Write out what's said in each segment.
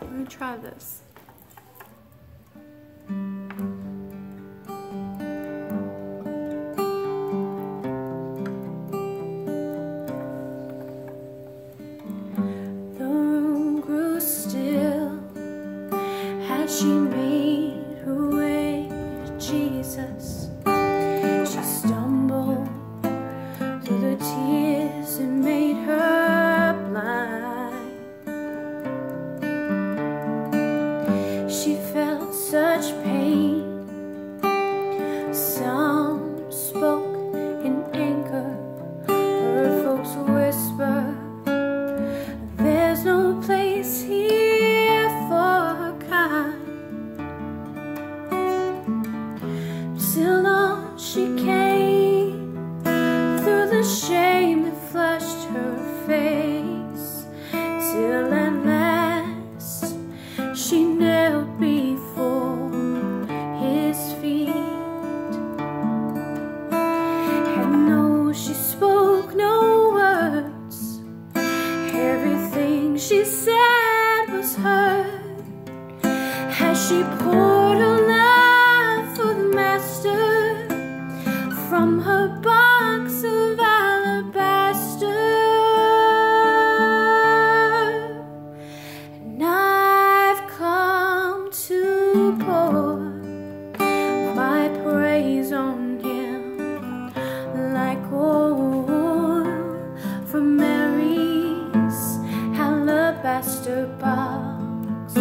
gonna try this. She made her way to Jesus. She stumbled through the tears and made her blind. She felt such pain. Some spoke in anger, heard folks whisper, "There's no place here for her kind." Still on she came, through the shame that flushed her face, till at last she knelt before his feet. And no, she spoke no words. Everything she said was heard as she poured her love for the Master from her box of alabaster. And I've come to pour my praise on him like oil from Mary's alabaster box.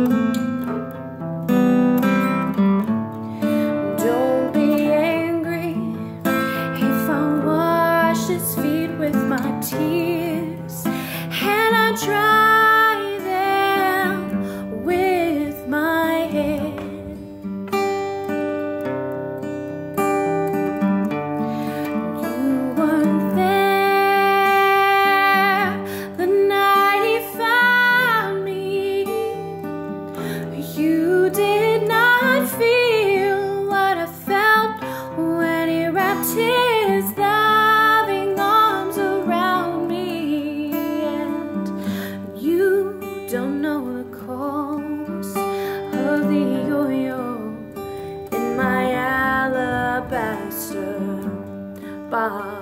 Don't be angry if I wash his feet with my tears and I dry them with my hair. You weren't there the night he found me. You did not feel what I felt when he wrapped his loving arms around me. And you don't know the cost of the oil in my alabaster box.